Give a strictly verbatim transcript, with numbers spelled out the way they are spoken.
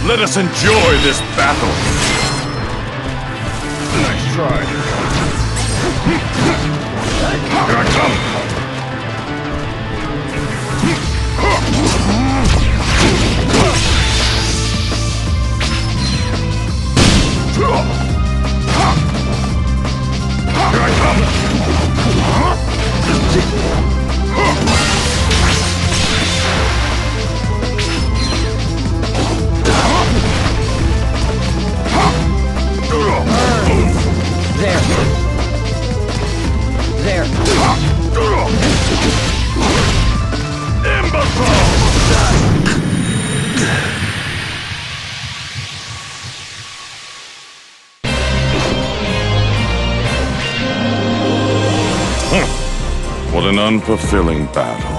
Let us enjoy this battle! Nice try. Here I come! Here I come! There. There. Imbecile! What an unfulfilling battle.